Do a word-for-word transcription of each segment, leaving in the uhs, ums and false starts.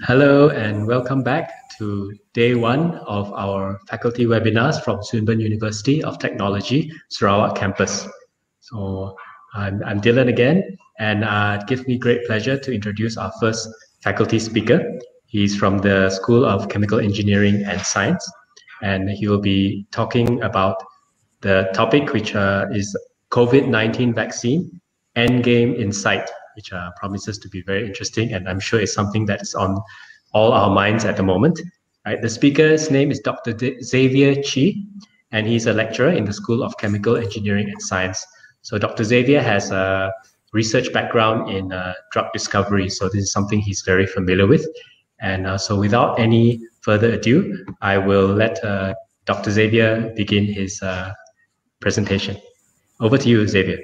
Hello and welcome back to day one of our faculty webinars from Swinburne University of Technology, Sarawak campus. So I'm, I'm Dylan again, and uh, it gives me great pleasure to introduce our first faculty speaker. He's from the School of Chemical Engineering and Science, and he will be talking about the topic, which uh, is COVID nineteen vaccine, endgame in sight, which uh, promises to be very interesting, and I'm sure it's something that's on all our minds at the moment. Right, the speaker's name is Doctor Xavier Chee, and he's a lecturer in the School of Chemical Engineering and Science. So Doctor Xavier has a research background in uh, drug discovery, so this is something he's very familiar with. And uh, so without any further ado, I will let uh, Doctor Xavier begin his uh, presentation. Over to you, Xavier.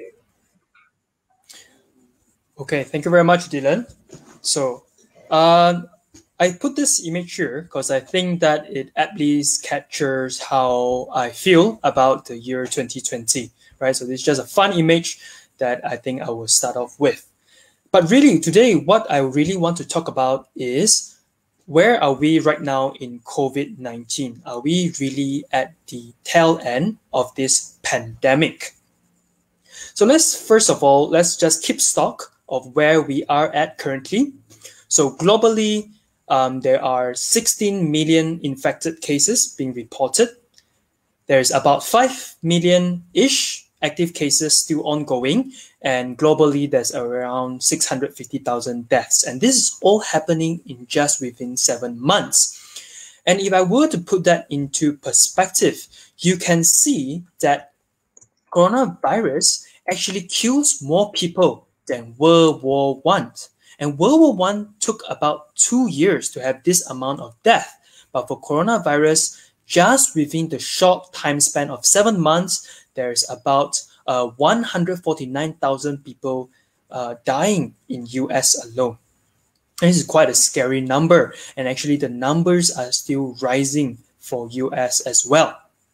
Okay, thank you very much, Dylan. So uh, I put this image here because I think that it at least captures how I feel about the year twenty twenty, right? So this is just a fun image that I think I will start off with. But really today, what I really want to talk about is where are we right now in COVID nineteen? Are we really at the tail end of this pandemic? So let's first of all, let's just keep stock of where we are at currently. So globally, um, there are sixteen million infected cases being reported. There's about five million-ish active cases still ongoing. And globally, there's around six hundred fifty thousand deaths. And this is all happening in just within seven months. And if I were to put that into perspective, you can see that coronavirus actually kills more people than World War One. And World War One took about two years to have this amount of death. But for coronavirus, just within the short time span of seven months, there's about uh, one hundred forty-nine thousand people uh, dying in U S alone. And this is quite a scary number. And actually, the numbers are still rising for U S as well.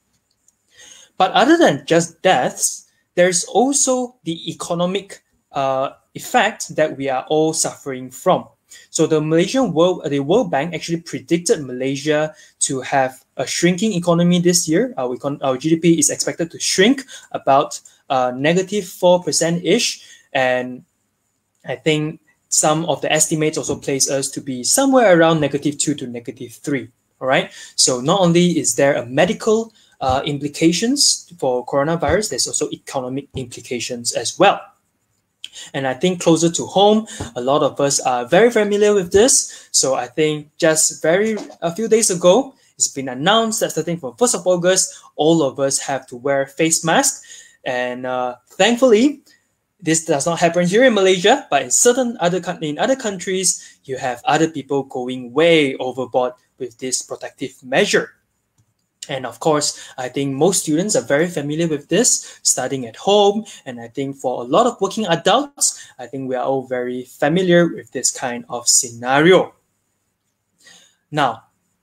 But other than just deaths, there's also the economic uh, effect that we are all suffering from. So the Malaysian World, the World Bank actually predicted Malaysia to have a shrinking economy this year. Our, econ our G D P is expected to shrink about uh, negative four percent-ish. And I think some of the estimates also place us to be somewhere around negative two to negative three. All right. So not only is there a medical uh, implications for coronavirus, there's also economic implications as well. And I think closer to home, a lot of us are very familiar with this. So I think just very a few days ago, it's been announced that starting from first of August, all of us have to wear face masks. And uh, thankfully, this does not happen here in Malaysia, but in certain other in other countries, you have other people going way overboard with this protective measure. And of course, I think most students are very familiar with this, studying at home. And I think for a lot of working adults, I think we are all very familiar with this kind of scenario. Now,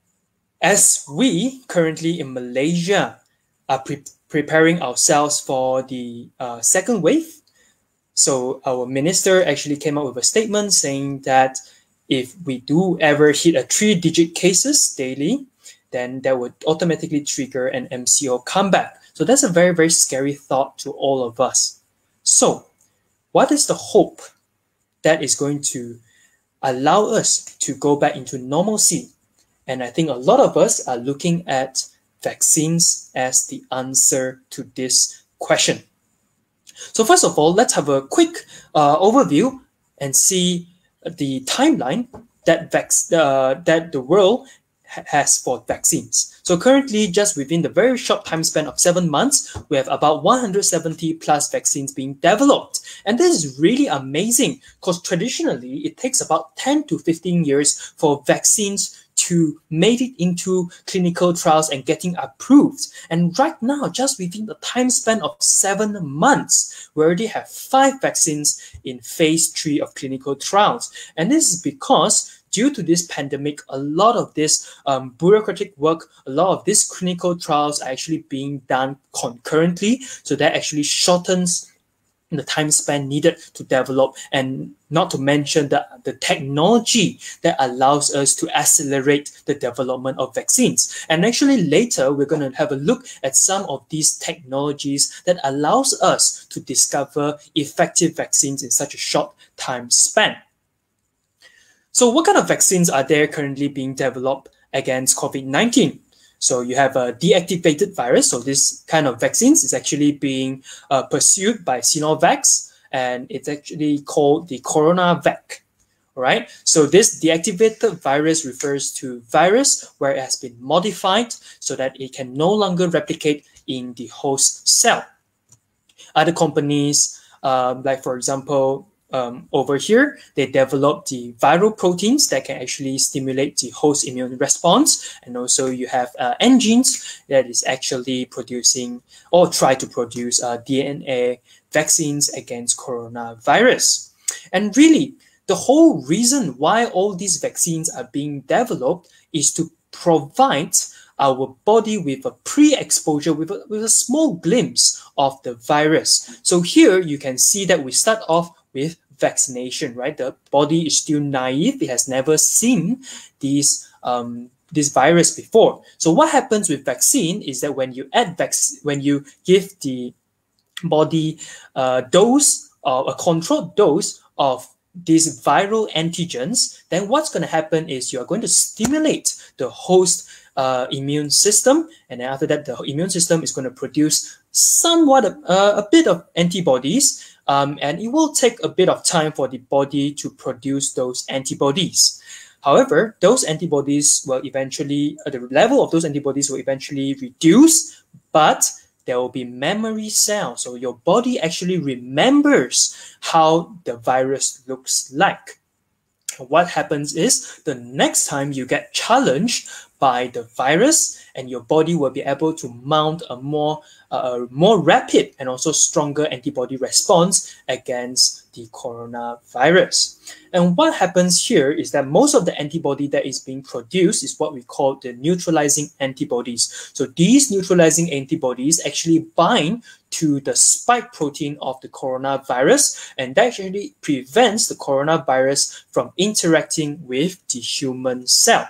as we currently in Malaysia are pre preparing ourselves for the uh, second wave, so our minister actually came out with a statement saying that if we do ever hit a three-digit cases daily, then that would automatically trigger an M C O comeback. So that's a very, very scary thought to all of us. So what is the hope that is going to allow us to go back into normalcy? And I think a lot of us are looking at vaccines as the answer to this question. So first of all, let's have a quick uh, overview and see the timeline that, vac uh, that the world has for vaccines. So currently, just within the very short time span of seven months, we have about one hundred seventy plus vaccines being developed. And this is really amazing because traditionally, it takes about ten to fifteen years for vaccines to make it into clinical trials and getting approved. And right now, just within the time span of seven months, we already have five vaccines in phase three of clinical trials. And this is because due to this pandemic, a lot of this um, bureaucratic work, a lot of these clinical trials are actually being done concurrently. So that actually shortens the time span needed to develop, and not to mention the, the technology that allows us to accelerate the development of vaccines. And actually later, we're going to have a look at some of these technologies that allows us to discover effective vaccines in such a short time span. So what kind of vaccines are there currently being developed against COVID nineteen? So you have a deactivated virus. So this kind of vaccines is actually being uh, pursued by Sinovac, and it's actually called the CoronaVac. All right. So this deactivated virus refers to virus where it has been modified so that it can no longer replicate in the host cell. Other companies, um, like for example, Um, over here, they develop the viral proteins that can actually stimulate the host immune response. And also you have uh, engines that is actually producing or try to produce uh, D N A vaccines against coronavirus. And really, the whole reason why all these vaccines are being developed is to provide our body with a pre-exposure, with a, with a small glimpse of the virus. So here you can see that we start off with vaccination, right? The body is still naive. It has never seen these um, this virus before. So what happens with vaccine is that when you add vac when you give the body a dose or a controlled dose of these viral antigens, then what's going to happen is you are going to stimulate the host uh, immune system, and then after that, the immune system is going to produce somewhat a, a bit of antibodies. Um, and it will take a bit of time for the body to produce those antibodies. However, those antibodies will eventually, uh, the level of those antibodies will eventually reduce, but there will be memory cells. So your body actually remembers how the virus looks like. What happens is the next time you get challenged by the virus, and your body will be able to mount a more uh, more rapid and also stronger antibody response against the coronavirus. And what happens here is that most of the antibody that is being produced is what we call the neutralizing antibodies. So these neutralizing antibodies actually bind to the spike protein of the coronavirus, and that actually prevents the coronavirus from interacting with the human cell.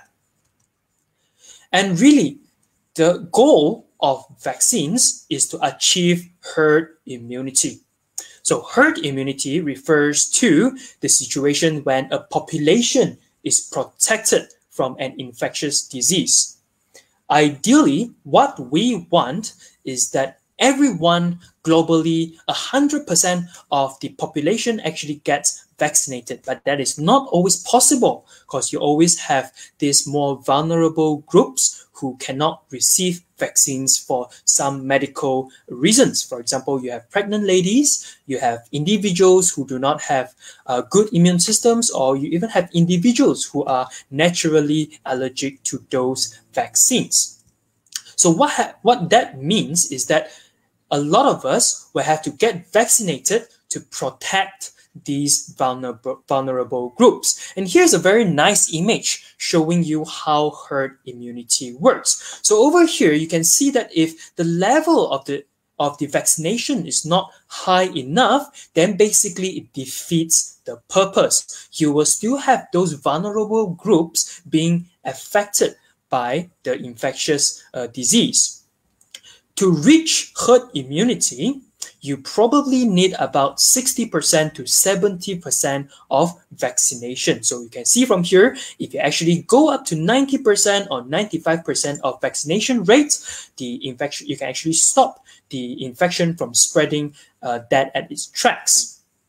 And really, the goal of vaccines is to achieve herd immunity. So herd immunity refers to the situation when a population is protected from an infectious disease. Ideally, what we want is that everyone globally, one hundred percent of the population actually gets vaccinated. But that is not always possible because you always have these more vulnerable groups who cannot receive vaccines for some medical reasons. For example, you have pregnant ladies, you have individuals who do not have uh, good immune systems, or you even have individuals who are naturally allergic to those vaccines. So what, ha what that means is that a lot of us will have to get vaccinated to protect these vulnerable, vulnerable groups. And here's a very nice image showing you how herd immunity works. So over here, you can see that if the level of the of the vaccination is not high enough, then basically it defeats the purpose. You will still have those vulnerable groups being affected by the infectious uh, disease. To reach herd immunity, you probably need about sixty percent to seventy percent of vaccination. So you can see from here, if you actually go up to ninety percent or ninety-five percent of vaccination rates, the infection, you can actually stop the infection from spreading uh, that at its tracks.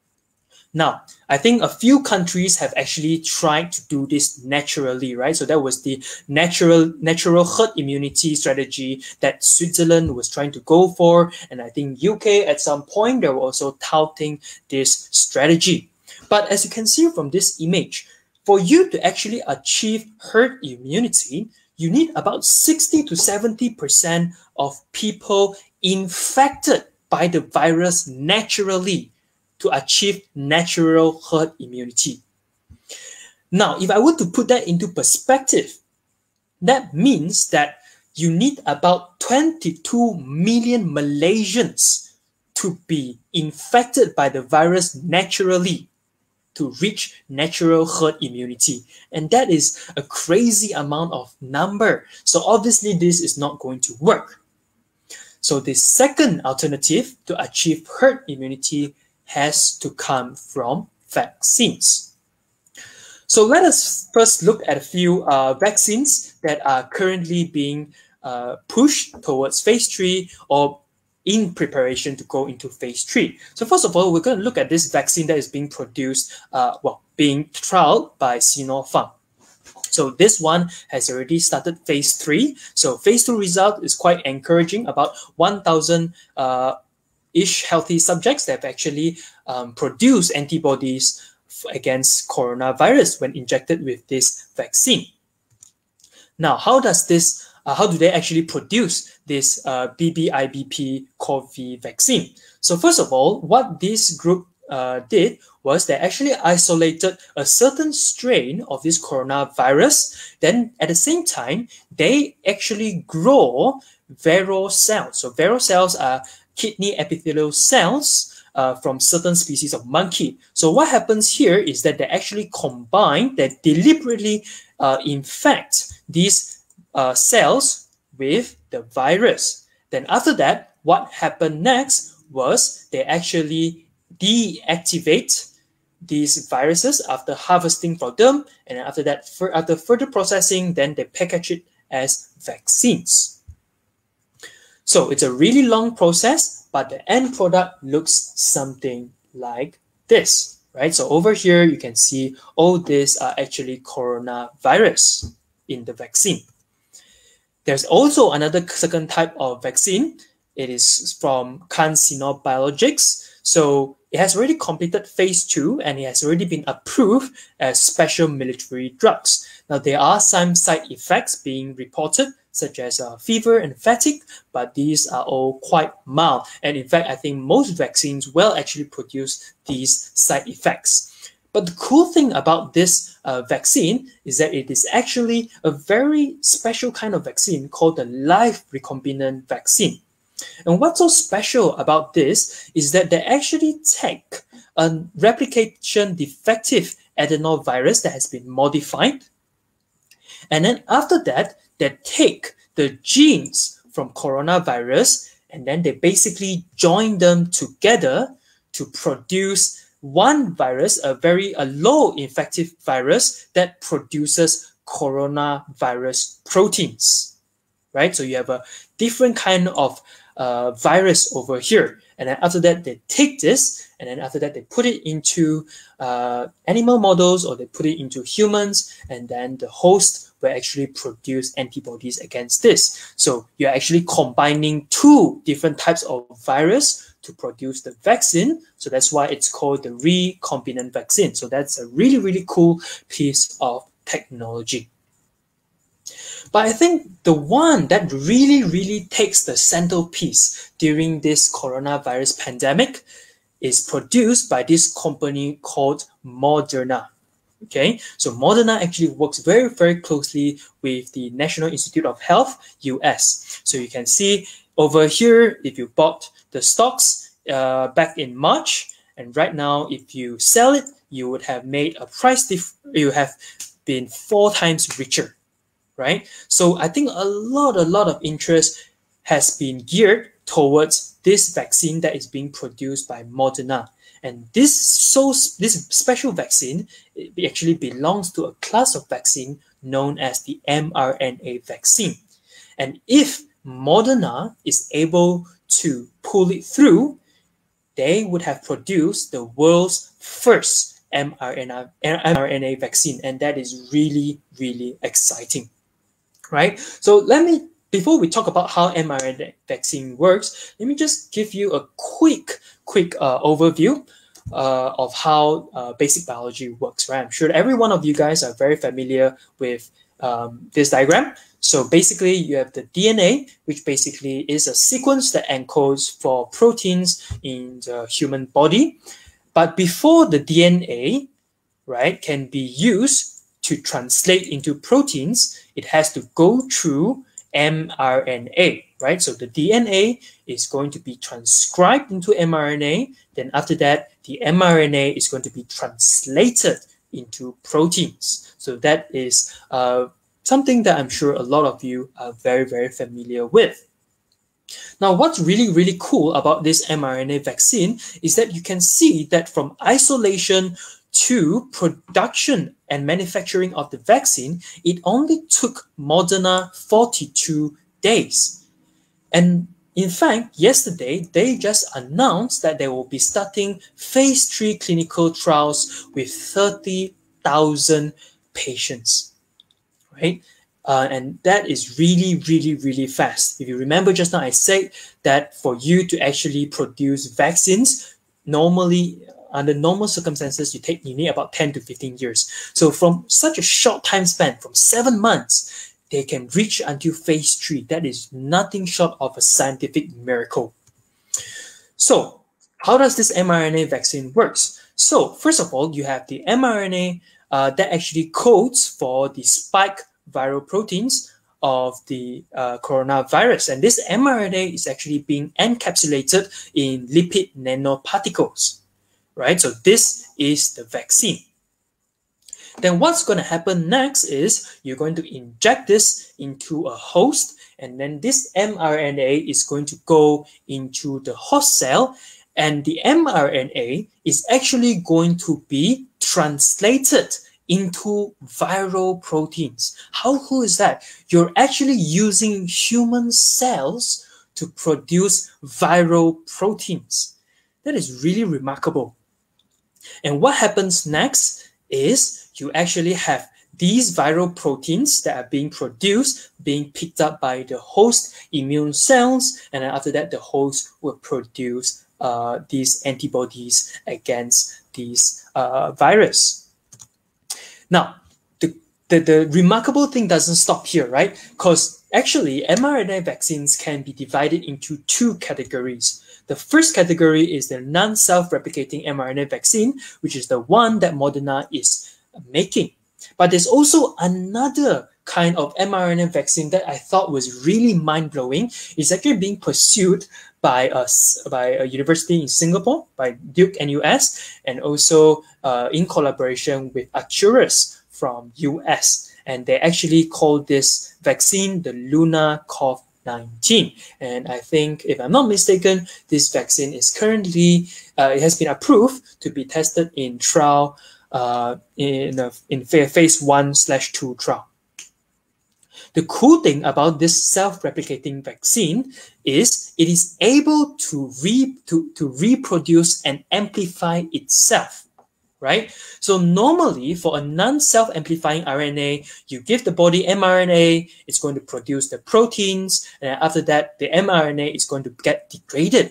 Now, I think a few countries have actually tried to do this naturally, right? So that was the natural natural herd immunity strategy that Switzerland was trying to go for. And I think U K at some point, they were also touting this strategy. But as you can see from this image, for you to actually achieve herd immunity, you need about sixty to seventy percent of people infected by the virus naturally to achieve natural herd immunity. Now, if I were to put that into perspective, that means that you need about twenty-two million Malaysians to be infected by the virus naturally to reach natural herd immunity. And that is a crazy amount of number. So obviously this is not going to work. So the second alternative to achieve herd immunity has to come from vaccines. So let us first look at a few uh, vaccines that are currently being uh, pushed towards phase three or in preparation to go into phase three. So first of all, we're going to look at this vaccine that is being produced, uh, well, being trialed by Sinopharm. So this one has already started phase three. So phase two result is quite encouraging. About one thousand uh, ish healthy subjects that have actually um, produced antibodies against coronavirus when injected with this vaccine. Now, how does this Uh, how do they actually produce this uh, B B I B P COVID vaccine? So first of all, what this group uh, did was they actually isolated a certain strain of this coronavirus. Then at the same time, they actually grow vero cells. So vero cells are kidney epithelial cells uh, from certain species of monkey. So what happens here is that they actually combine, they deliberately uh, infect these Uh, cells with the virus. Then after that, what happened next was they actually deactivate these viruses after harvesting from them, and after that, for, after further processing, then they package it as vaccines. So it's a really long process, but the end product looks something like this, right? So over here, you can see all these are actually coronavirus in the vaccine. There's also another second type of vaccine. It is from CanSino Biologics. So it has already completed phase two and it has already been approved as special military drugs. Now, there are some side effects being reported, such as uh, fever and fatigue, but these are all quite mild. And in fact, I think most vaccines will actually produce these side effects. But the cool thing about this uh, vaccine is that it is actually a very special kind of vaccine called the live recombinant vaccine. And what's so special about this is that they actually take a replication defective adenovirus that has been modified. And then after that, they take the genes from coronavirus and then they basically join them together to produce one virus, a very a low infective virus that produces coronavirus proteins, right? So you have a different kind of uh, virus over here. And then after that, they take this, and then after that, they put it into uh, animal models or they put it into humans, and then the host will actually produce antibodies against this. So you're actually combining two different types of virus to produce the vaccine. So that's why it's called the recombinant vaccine. So that's a really, really cool piece of technology. But I think the one that really, really takes the centerpiece during this coronavirus pandemic is produced by this company called Moderna. Okay, so Moderna actually works very, very closely with the National Institute of Health, U S. So you can see over here, if you bought the stocks uh, back in March, and right now, if you sell it, you would have made a price dif- you have been four times richer, right? So I think a lot, a lot of interest has been geared towards this vaccine that is being produced by Moderna. And this so this special vaccine, it actually belongs to a class of vaccine known as the mRNA vaccine. And if Moderna is able to pull it through, they would have produced the world's first mRNA, mRNA vaccine. And that is really, really exciting, right? So let me, before we talk about how mRNA vaccine works, let me just give you a quick, quick uh, overview uh, of how uh, basic biology works, right? I'm sure every one of you guys are very familiar with um, this diagram. So basically, you have the D N A, which basically is a sequence that encodes for proteins in the human body. But before the D N A, right, can be used to translate into proteins, it has to go through mRNA, right? So the D N A is going to be transcribed into mRNA. Then after that, the mRNA is going to be translated into proteins. So that is uh, something that I'm sure a lot of you are very, very familiar with. Now, what's really, really cool about this mRNA vaccine is that you can see that from isolation to production and manufacturing of the vaccine, it only took Moderna forty-two days. And in fact, yesterday, they just announced that they will be starting phase three clinical trials with thirty thousand patients, right? Uh, and that is really, really, really fast. If you remember just now, I said that for you to actually produce vaccines, normally, under normal circumstances, you take you need about ten to fifteen years. So from such a short time span, from seven months, they can reach until phase three. That is nothing short of a scientific miracle. So how does this mRNA vaccine works? So first of all, you have the mRNA uh, that actually codes for the spike viral proteins of the uh, coronavirus. And this mRNA is actually being encapsulated in lipid nanoparticles, right? So this is the vaccine. Then what's going to happen next is you're going to inject this into a host, and then this mRNA is going to go into the host cell, and the mRNA is actually going to be translated into viral proteins. How cool is that? You're actually using human cells to produce viral proteins. That is really remarkable. And what happens next is you actually have these viral proteins that are being produced, being picked up by the host immune cells, and then after that, the host will produce uh, these antibodies against these uh, virus. Now, the, the, the remarkable thing doesn't stop here, right? Because actually, mRNA vaccines can be divided into two categories. The first category is the non-self-replicating mRNA vaccine, which is the one that Moderna is making. But there's also another kind of mRNA vaccine that I thought was really mind-blowing. It's actually being pursued by a, by a university in Singapore, by Duke N U S, and also uh, in collaboration with Arcturus from U S. And they actually call this vaccine the Luna COVID nineteen. And I think, if I'm not mistaken, this vaccine is currently, uh, it has been approved to be tested in trial, uh, in, a, in phase one slash two trial. The cool thing about this self-replicating vaccine is it is able to, re to, to reproduce and amplify itself, right? So normally for a non-self-amplifying R N A, you give the body mRNA, it's going to produce the proteins, and after that, the mRNA is going to get degraded.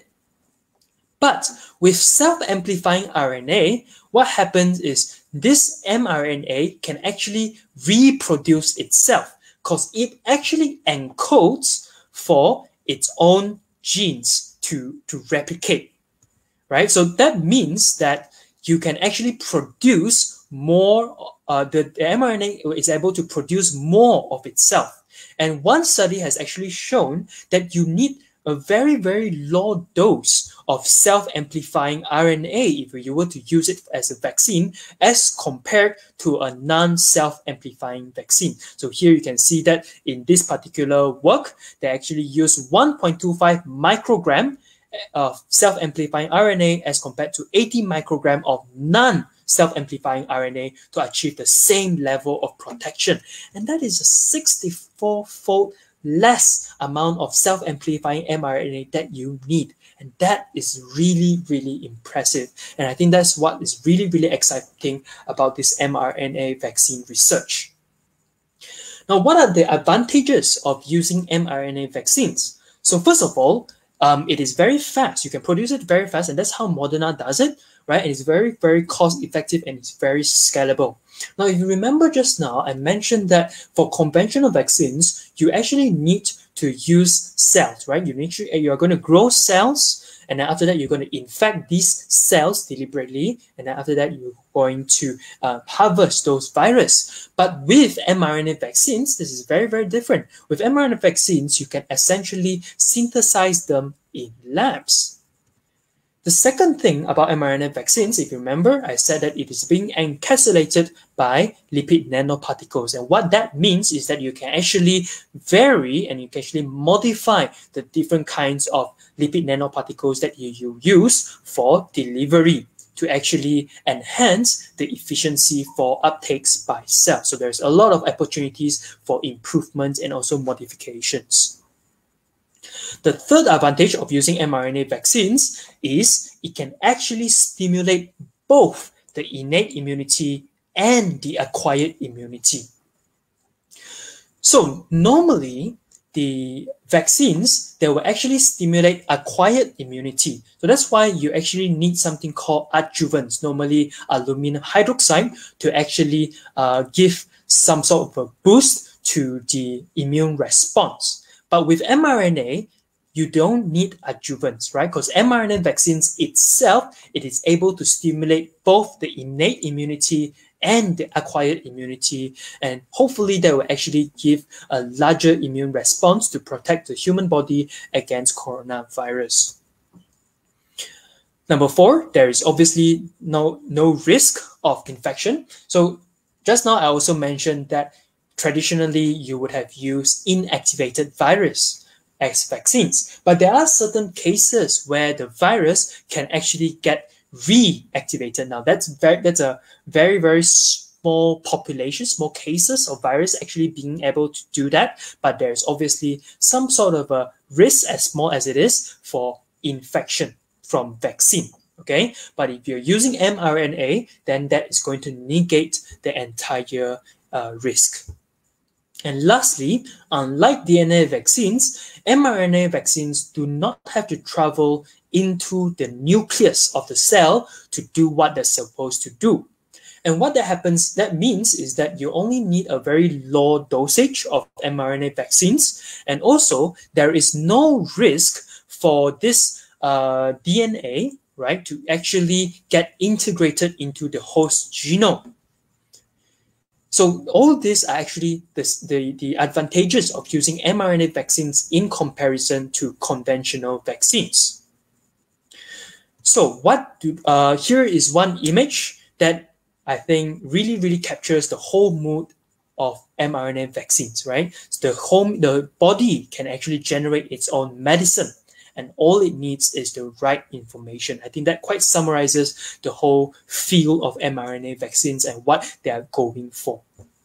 But with self-amplifying R N A, what happens is this mRNA can actually reproduce itself, because it actually encodes for its own genes to, to replicate, right? So that means that you can actually produce more, uh, the, the mRNA is able to produce more of itself. And one study has actually shown that you need a very, very low dose of self-amplifying R N A if you were to use it as a vaccine as compared to a non-self-amplifying vaccine. So here you can see that in this particular work, they actually use one point two five microgram of self-amplifying R N A as compared to eighty microgram of non-self-amplifying R N A to achieve the same level of protection. And that is a sixty-four fold less amount of self-amplifying mRNA that you need. And that is really, really impressive. And I think that's what is really, really exciting about this mRNA vaccine research. Now, what are the advantages of using mRNA vaccines? So first of all, um, it is very fast. You can produce it very fast, and that's how Moderna does it, right? And it's very, very cost-effective, and it's very scalable. Now, if you remember just now, I mentioned that for conventional vaccines, you actually need to use cells, right? You need to, you're going to grow cells, and then after that, you're going to infect these cells deliberately, and then after that, you're going to uh, harvest those virus. But with mRNA vaccines, this is very, very different. With mRNA vaccines, you can essentially synthesize them in labs. The second thing about mRNA vaccines, if you remember, I said that it is being encapsulated by lipid nanoparticles. And what that means is that you can actually vary and you can actually modify the different kinds of lipid nanoparticles that you, you use for delivery to actually enhance the efficiency for uptakes by cells. So there's a lot of opportunities for improvements and also modifications. The third advantage of using mRNA vaccines is it can actually stimulate both the innate immunity and the acquired immunity. So normally, the vaccines, they will actually stimulate acquired immunity. So that's why you actually need something called adjuvants, normally aluminum hydroxide, to actually uh, give some sort of a boost to the immune response. But with mRNA, you don't need adjuvants, right? Because mRNA vaccines itself, it is able to stimulate both the innate immunity and the acquired immunity. And hopefully that will actually give a larger immune response to protect the human body against coronavirus. Number four, there is obviously no, no risk of infection. So just now I also mentioned that traditionally you would have used inactivated virus as vaccines. But there are certain cases where the virus can actually get reactivated. Now that's very that's a very, very small population, small cases of virus actually being able to do that. But there's obviously some sort of a risk, as small as it is, for infection from vaccine. Okay, but if you're using mRNA, then that is going to negate the entire uh, risk. And lastly, unlike D N A vaccines, mRNA vaccines do not have to travel into the nucleus of the cell to do what they're supposed to do. And what that happens, that means is that you only need a very low dosage of mRNA vaccines. And also, there is no risk for this uh, D N A, right, to actually get integrated into the host genome. So all these are actually this, the, the advantages of using mRNA vaccines in comparison to conventional vaccines. So what do, uh, here is one image that I think really, really captures the whole mood of mRNA vaccines, right? So the, home, the body can actually generate its own medicine, and all it needs is the right information. I think that quite summarizes the whole field of mRNA vaccines and what they are going for.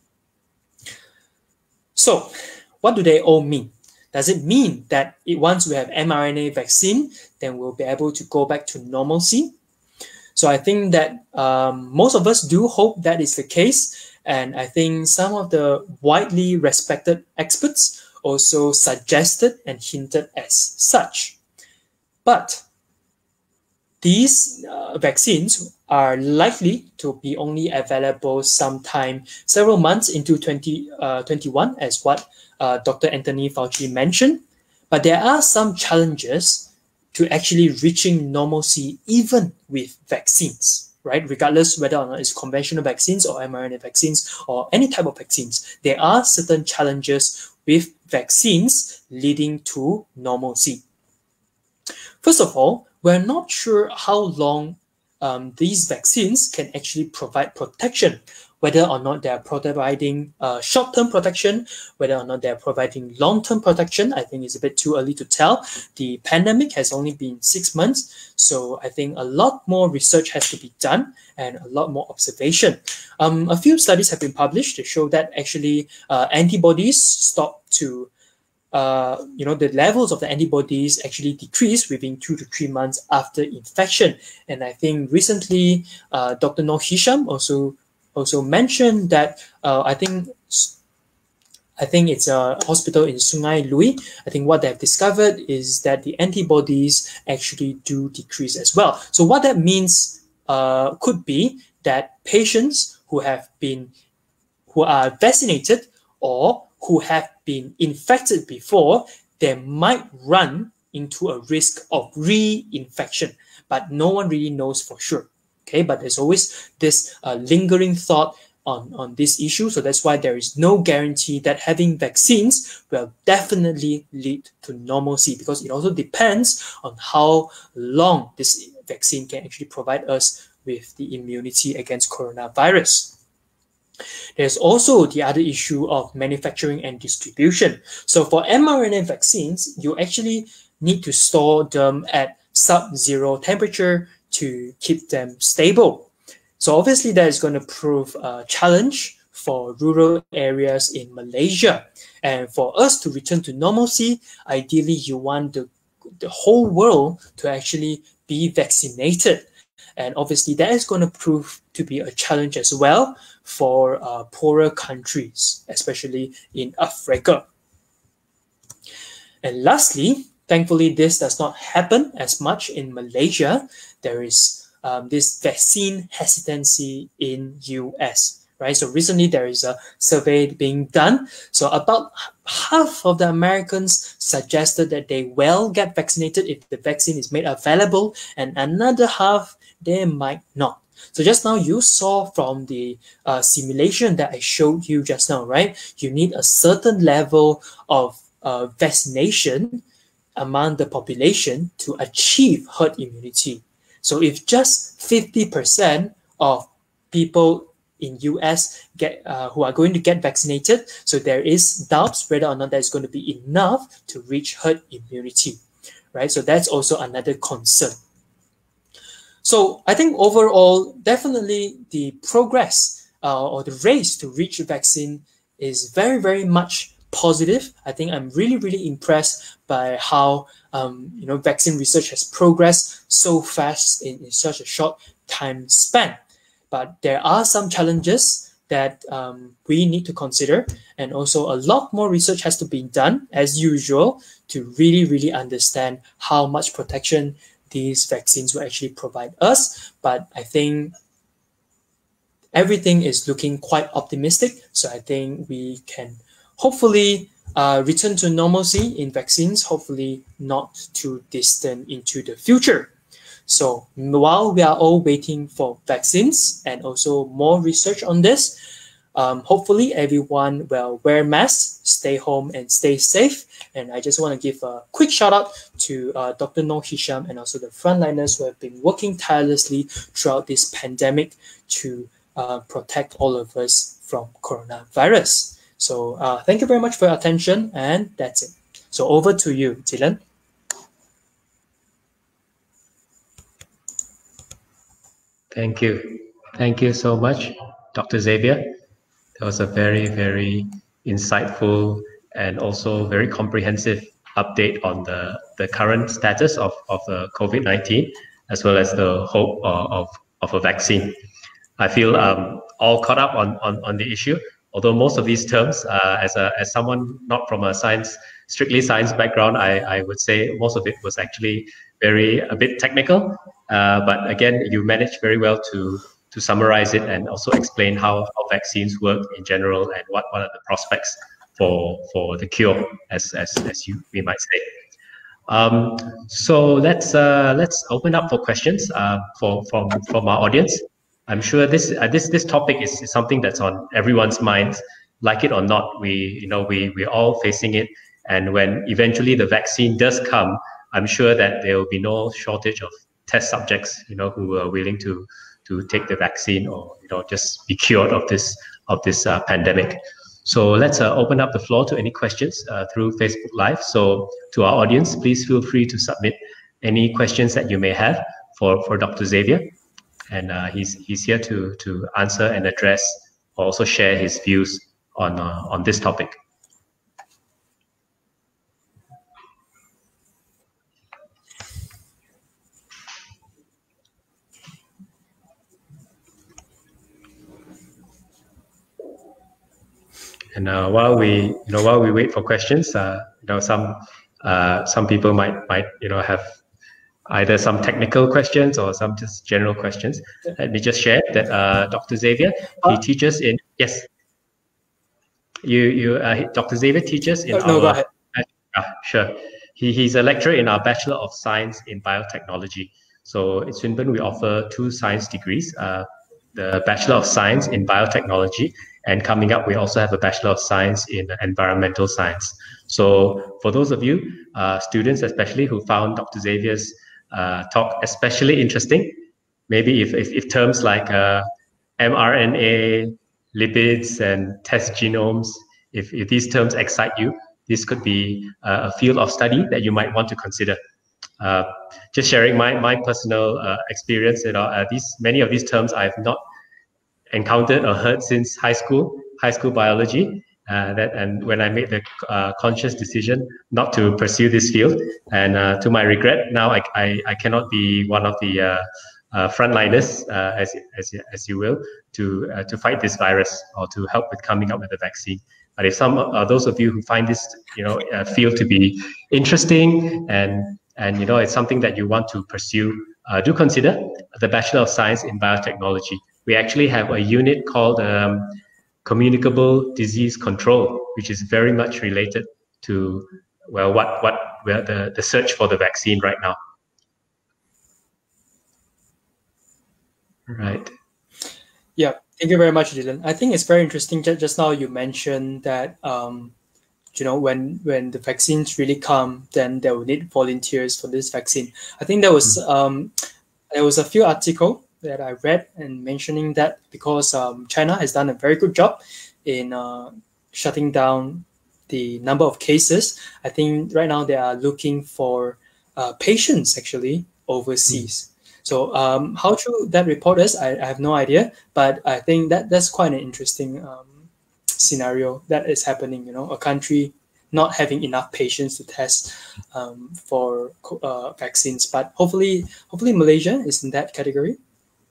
So, what do they all mean? Does it mean that it, once we have mRNA vaccine, then we'll be able to go back to normalcy? So I think that um, most of us do hope that is the case. And I think some of the widely respected experts also suggested and hinted as such. But these uh, vaccines are likely to be only available sometime several months into twenty twenty-one, as what uh, Doctor Anthony Fauci mentioned. But there are some challenges to actually reaching normalcy even with vaccines, right? Regardless whether or not it's conventional vaccines or mRNA vaccines or any type of vaccines, there are certain challenges with vaccines leading to normalcy. First of all, we're not sure how long um, these vaccines can actually provide protection, whether or not they're providing uh, short-term protection, whether or not they're providing long-term protection. I think it's a bit too early to tell. The pandemic has only been six months, so I think a lot more research has to be done and a lot more observation. Um, a few studies have been published to show that actually uh, antibodies stop to Uh, you know, the levels of the antibodies actually decrease within two to three months after infection. And I think recently, uh, Doctor Noor Hisham also also mentioned that uh, I think I think it's a hospital in Sungai Lui. I think what they've discovered is that the antibodies actually do decrease as well. So what that means uh, could be that patients who have been who are vaccinated or who have been infected before, they might run into a risk of reinfection, but no one really knows for sure. Okay, but there's always this uh, lingering thought on, on this issue. So that's why there is no guarantee that having vaccines will definitely lead to normalcy, because it also depends on how long this vaccine can actually provide us with the immunity against coronavirus. There's also the other issue of manufacturing and distribution. So for mRNA vaccines, you actually need to store them at sub-zero temperature to keep them stable. So obviously that is going to prove a challenge for rural areas in Malaysia. And for us to return to normalcy, ideally you want the, the whole world to actually be vaccinated. And obviously that is going to prove to be a challenge as well for uh, poorer countries, especially in Africa. And lastly, thankfully, this does not happen as much in Malaysia. There is um, this vaccine hesitancy in U S, right? So recently there is a survey being done. So about half of the Americans suggested that they will get vaccinated if the vaccine is made available, and another half, they might not. So just now you saw from the uh, simulation that I showed you just now, right? You need a certain level of uh, vaccination among the population to achieve herd immunity. So if just fifty percent of people in U S get uh, who are going to get vaccinated, so there is doubts whether or not that's going to be enough to reach herd immunity, right? So that's also another concern. So I think overall, definitely the progress uh, or the race to reach a vaccine is very, very much positive. I think I'm really, really impressed by how um, you know vaccine research has progressed so fast in, in such a short time span. But there are some challenges that um, we need to consider, and also a lot more research has to be done as usual to really, really understand how much protection these vaccines will actually provide us. But I think everything is looking quite optimistic. So I think we can hopefully uh, return to normalcy in vaccines, hopefully not too distant into the future. So while we are all waiting for vaccines and also more research on this, um, hopefully everyone will wear masks, stay home and stay safe. And I just want to give a quick shout out to uh, Doctor Noor Hisham and also the frontliners who have been working tirelessly throughout this pandemic to uh, protect all of us from coronavirus. So uh, thank you very much for your attention, and that's it. So over to you, Dylan. Thank you. Thank you so much, Doctor Xavier. That was a very, very insightful and also very comprehensive update on the, the current status of, of the COVID nineteen, as well as the hope of, of, of a vaccine. I feel um, all caught up on, on, on the issue, although most of these terms, uh, as, a, as someone not from a science, strictly science background, I, I would say most of it was actually very, a bit technical. Uh, but again, you managed very well to to summarize it and also explain how, how vaccines work in general and what, what are the prospects for for the cure, as as, as you we might say. Um, so let's uh, let's open up for questions uh, for from from our audience. I'm sure this uh, this this topic is, is something that's on everyone's minds, like it or not. We you know we we're all facing it, and when eventually the vaccine does come, I'm sure that there will be no shortage of test subjects, you know, who are willing to to take the vaccine or you know just be cured of this of this uh, pandemic. So let's uh, open up the floor to any questions uh, through Facebook Live. So to our audience, please feel free to submit any questions that you may have for for Doctor Xavier, and uh, he's he's here to to answer and address, or also share his views on uh, on this topic. And uh, while we, you know, while we wait for questions, uh, you know, some uh, some people might might you know have either some technical questions or some just general questions. Let me just share that uh, Doctor Xavier, he teaches in yes. You you uh, Doctor Xavier teaches in no, our no, go ahead. Uh, sure. he, he's a lecturer in our Bachelor of Science in Biotechnology. So at Swinburne, we offer two science degrees, uh, the Bachelor of Science in Biotechnology, and coming up, we also have a Bachelor of Science in Environmental Science. So for those of you, uh, students especially, who found Doctor Xavier's uh, talk especially interesting, maybe if, if, if terms like uh, mRNA, lipids, and test genomes, if, if these terms excite you, this could be a field of study that you might want to consider. Uh, just sharing my, my personal uh, experience, you know, uh, these, many of these terms I've not encountered or heard since high school, high school biology. Uh, that and when I made the uh, conscious decision not to pursue this field, and uh, to my regret, now I, I, I cannot be one of the uh, uh, frontliners, uh, as, as as you will, to uh, to fight this virus or to help with coming up with a vaccine. But if some uh, those of you who find this, you know, uh, field to be interesting and and you know it's something that you want to pursue, uh, do consider the Bachelor of Science in Biotechnology. We actually have a unit called um, Communicable Disease Control, which is very much related to, well, what what well, the the search for the vaccine right now. Right. Yeah, thank you very much, Dylan. I think it's very interesting. Just now you mentioned that um, you know when when the vaccines really come, then they will need volunteers for this vaccine. I think there was mm-hmm. um, there was a few articles that I read and mentioning that because um, China has done a very good job in uh, shutting down the number of cases. I think right now they are looking for uh, patients actually overseas. Mm. So um, how true that report is, I, I have no idea, but I think that that's quite an interesting um, scenario that is happening. You know, a country not having enough patients to test um, for uh, vaccines, but hopefully, hopefully Malaysia is in that category.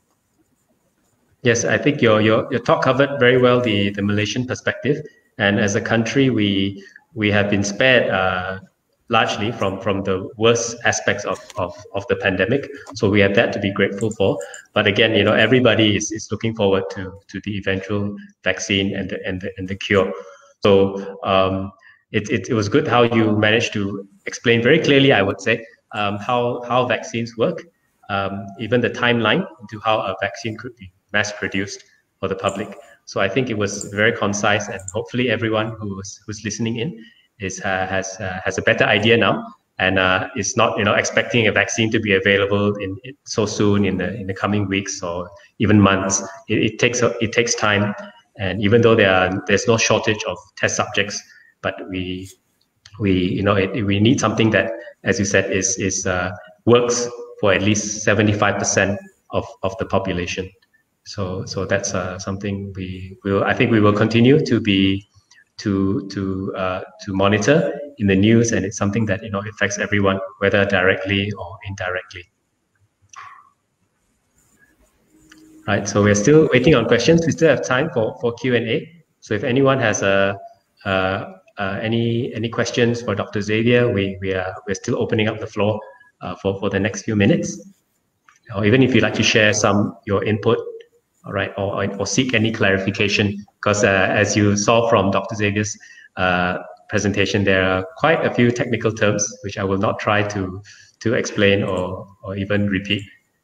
Yes, I think your your your talk covered very well the the Malaysian perspective, and as a country, we we have been spared uh, largely from from the worst aspects of, of of the pandemic. So we have that to be grateful for. But again, you know, everybody is, is looking forward to to the eventual vaccine and the and the and the cure. So um, it, it it was good how you managed to explain very clearly, I would say, um, how how vaccines work, um, even the timeline into how a vaccine could be mass-produced for the public. So I think it was very concise, and hopefully everyone who's who's listening in is uh, has uh, has a better idea now, and uh, is not you know expecting a vaccine to be available in, in so soon in the in the coming weeks or even months. It, it takes a, it takes time, and even though there are there's no shortage of test subjects, but we we you know it, we need something that, as you said, is is uh, works for at least seventy-five percent of of the population. So, so that's uh, something we will. I think we will continue to be, to to uh, to monitor in the news, and it's something that you know affects everyone, whether directly or indirectly. Right. So we're still waiting on questions. We still have time for for Q and A. So if anyone has a uh, uh, any any questions for Doctor Xavier, we we are we're still opening up the floor uh, for for the next few minutes. Or even if you'd like to share some your input. All right, or, or seek any clarification, because uh, as you saw from Doctor Xavier's uh, presentation, there are quite a few technical terms which I will not try to to explain or or even repeat.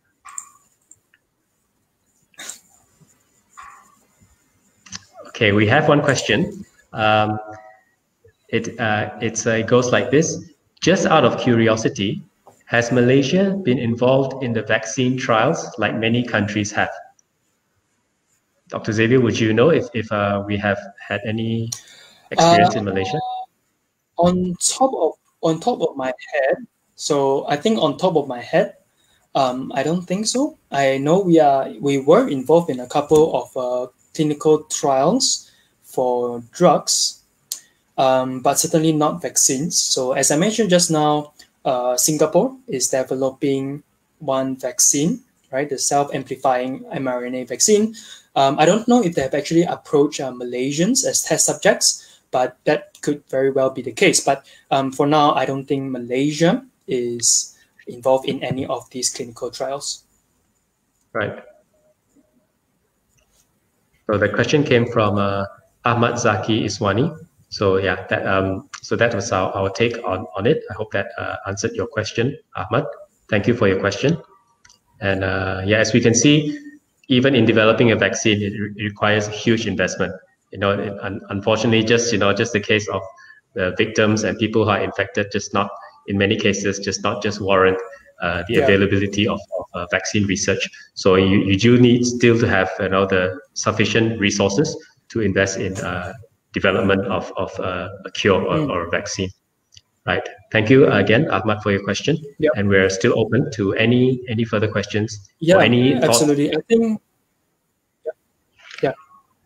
Okay, we have one question. Um, it uh, it's uh, it goes like this: just out of curiosity, has Malaysia been involved in the vaccine trials like many countries have? Doctor Xavier, would you know if, if uh, we have had any experience uh, in Malaysia? On top of on top of my head, so I think on top of my head, um, I don't think so. I know we are we were involved in a couple of uh, clinical trials for drugs, um, but certainly not vaccines. So as I mentioned just now, uh, Singapore is developing one vaccine, right? The self-amplifying mRNA vaccine. Um, I don't know if they have actually approached uh, Malaysians as test subjects, but that could very well be the case. But um, for now, I don't think Malaysia is involved in any of these clinical trials. Right. So the question came from uh, Ahmad Zaki Iswani. So yeah, that um, so that was our, our take on, on it. I hope that uh, answered your question, Ahmad. Thank you for your question. And uh, yeah, as we can see, even in developing a vaccine, it, re- it requires a huge investment. You know, it, un- unfortunately, just you know, just the case of the victims and people who are infected, just not in many cases, just not just warrant uh, the Yeah. availability of, of uh, vaccine research. So you, you do need still to have you know the sufficient resources to invest in uh, development of of uh, a cure or, Mm. or a vaccine. Right. Thank you again, Ahmad, for your question. Yep. And we're still open to any any further questions Yeah, or any thoughts. absolutely. I think, yeah. yeah.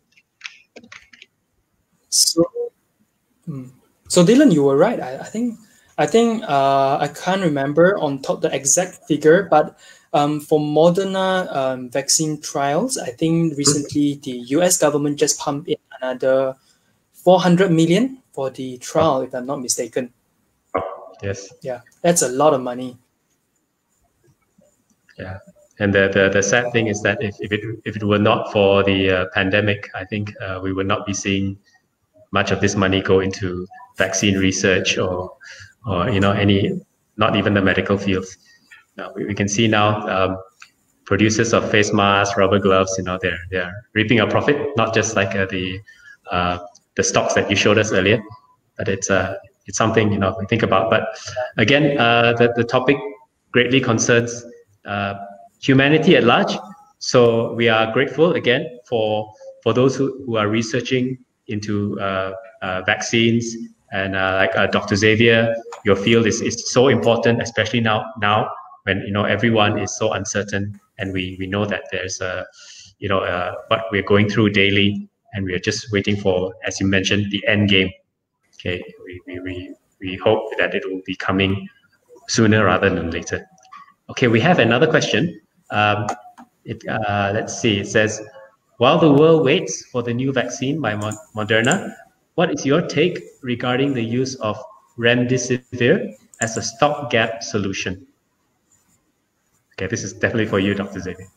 So, mm. so Dylan, you were right. I, I think, I think uh, I can't remember on top the exact figure, but um, for Moderna um, vaccine trials, I think recently the U S government just pumped in another four hundred million for the trial, if I'm not mistaken. Oh, yes. Yeah, that's a lot of money. Yeah. And the, the, the sad thing is that if, if it if it were not for the uh, pandemic, I think uh, we would not be seeing much of this money go into vaccine research or or you know any not even the medical fields. Now we, we can see now um, producers of face masks, rubber gloves, you know they're they're reaping a profit, not just like uh, the uh, the stocks that you showed us earlier, but it's uh it's something you know we think about. But again, uh, the the topic greatly concerns uh, humanity at large. So we are grateful again for for those who, who are researching into uh, uh, vaccines and uh, like uh, Doctor Xavier, your field is, is so important, especially now now when you know everyone is so uncertain and we we know that there's a you know uh, what we're going through daily and we are just waiting for, as you mentioned, the end game. Okay, we we we, we hope that it will be coming sooner rather than later. Okay, we have another question. Um, it, uh, let's see. It says, while the world waits for the new vaccine by Mo- Moderna, what is your take regarding the use of remdesivir as a stopgap solution? Okay, this is definitely for you, Doctor Xavier.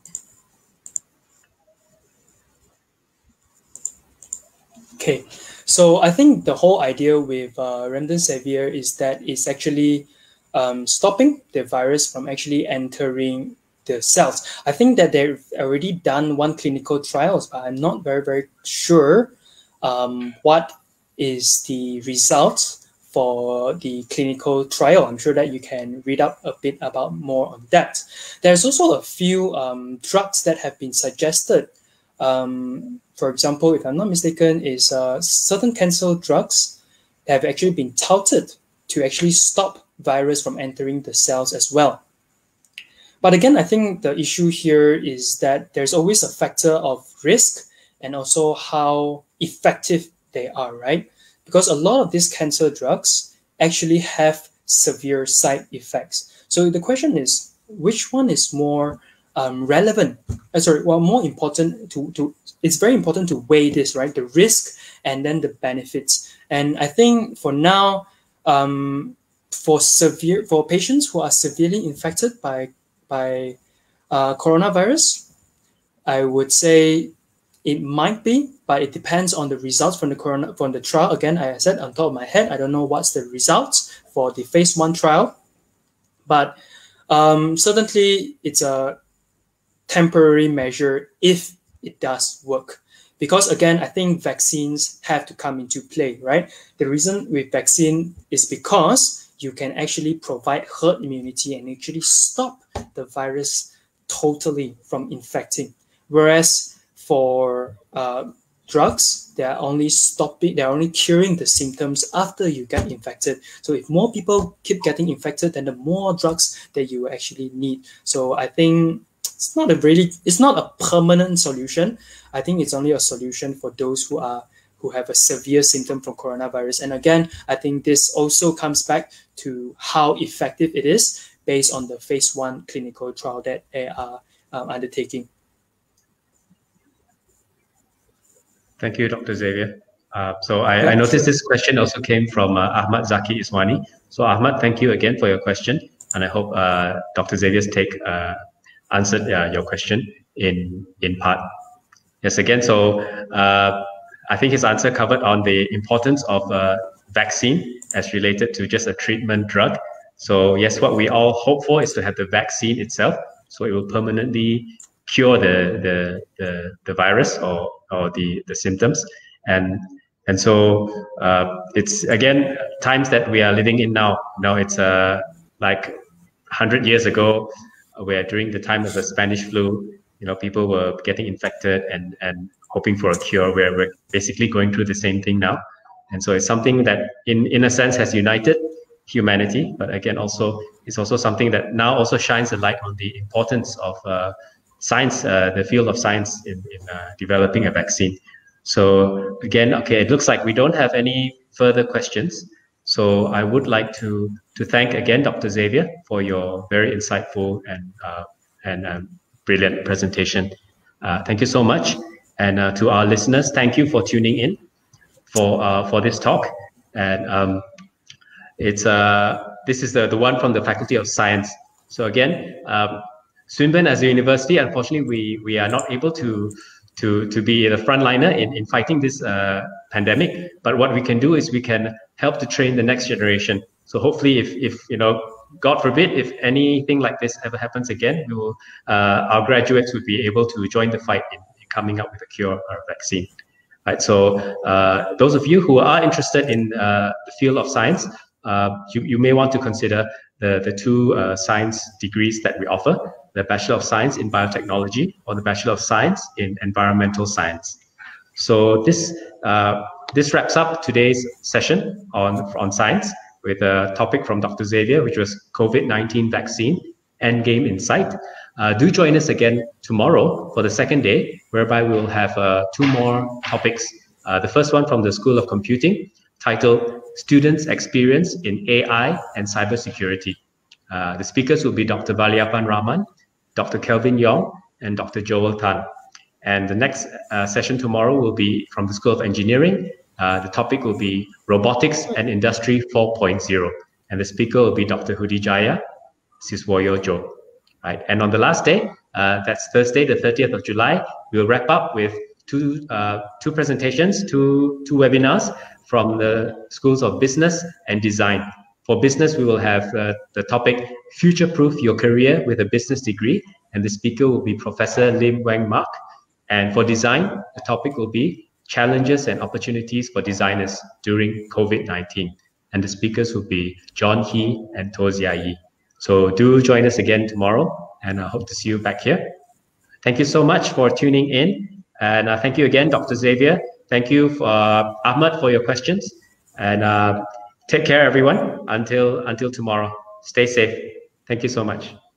Okay, so I think the whole idea with uh, remdesivir is that it's actually um, stopping the virus from actually entering the cells. I think that they've already done one clinical trials, but I'm not very, very sure um, what is the result for the clinical trial. I'm sure that you can read up a bit about more on that. There's also a few um, drugs that have been suggested. Um, for example, if I'm not mistaken, is uh, certain cancer drugs have actually been touted to actually stop virus from entering the cells as well. But again, I think the issue here is that there's always a factor of risk and also how effective they are, right? Because a lot of these cancer drugs actually have severe side effects. So the question is, which one is more um, relevant? Uh, sorry, well, more important to, to, it's very important to weigh this, right? The risk and then the benefits. And I think for now, um, for severe, for patients who are severely infected by by uh, coronavirus, I would say it might be, but it depends on the results from the corona from the trial. Again, I said on top of my head, I don't know what's the results for the phase one trial, but um, certainly it's a temporary measure if it does work. Because again, I think vaccines have to come into play, right? The reason with vaccine is because you can actually provide herd immunity and actually stop the virus totally from infecting. Whereas for uh, drugs, they are only stopping, they're only curing the symptoms after you get infected. So if more people keep getting infected, then the more drugs that you actually need. So I think it's not a really, it's not a permanent solution. I think it's only a solution for those who are who have a severe symptom from coronavirus. And again, I think this also comes back to how effective it is based on the phase one clinical trial that they are um, undertaking. Thank you, Doctor Xavier. Uh, so I, yeah, I noticed sure. This question also came from uh, Ahmad Zaki Iswani. So Ahmad, thank you again for your question. And I hope uh, Doctor Xavier's take uh, answered uh, your question in, in part. Yes, again, so uh, I think his answer covered on the importance of a vaccine as related to just a treatment drug. So yes, what we all hope for is to have the vaccine itself, so it will permanently cure the the the, the virus or or the the symptoms. And and so uh, it's again times that we are living in now. Now it's uh, like one hundred years ago, where during the time of the Spanish flu, you know, people were getting infected and and hoping for a cure. Where we're basically going through the same thing now. And so it's something that in in a sense has united humanity, but again also it's also something that now also shines a light on the importance of uh, science, uh, the field of science in, in uh, developing a vaccine. So again, okay, it looks like we don't have any further questions. So I would like to to thank again Doctor Xavier for your very insightful and uh, and um, brilliant presentation. Uh, thank you so much. And uh, to our listeners, thank you for tuning in for uh, for this talk. And um, it's uh, this is the, the one from the Faculty of Science. So again, um, Swinburne as a university, unfortunately, we we are not able to to to be the frontliner in, in fighting this uh, pandemic. But what we can do is we can help to train the next generation. So hopefully, if if you know, God forbid, if anything like this ever happens again, we will uh, our graduates would be able to join the fight in, in coming up with a cure or a vaccine. Right. So uh, those of you who are interested in uh, the field of science, uh, you you may want to consider the the two uh, science degrees that we offer: the Bachelor of Science in Biotechnology or the Bachelor of Science in Environmental Science. So this uh, this wraps up today's session on on science with a topic from Doctor Xavier, which was COVID nineteen vaccine endgame in sight. Uh, do join us again tomorrow for the second day, whereby we will have uh, two more topics. Uh, the first one from the School of Computing, titled Students' Experience in A I and Cybersecurity. Uh, the speakers will be Doctor Valiappan Raman, Doctor Kelvin Yong, and Doctor Joel Tan. And the next uh, session tomorrow will be from the School of Engineering. Uh, the topic will be Robotics and Industry four point oh. And the speaker will be Doctor Hudijaya Siswoyo Jo. Right. And on the last day, uh, that's Thursday, the thirtieth of July, we'll wrap up with two uh, two presentations, two two webinars from the schools of business and design. For business, we will have uh, the topic Future-Proof Your Career with a Business Degree, and the speaker will be Professor Lim Wang Mak. And for design, the topic will be Challenges and Opportunities for Designers During COVID nineteen, and the speakers will be John He and Tozia Yi. So do join us again tomorrow, and I hope to see you back here. Thank you so much for tuning in, and uh, thank you again, Doctor Xavier. Thank you, for, uh, Ahmad, for your questions, and uh, take care, everyone. Until until tomorrow, stay safe. Thank you so much.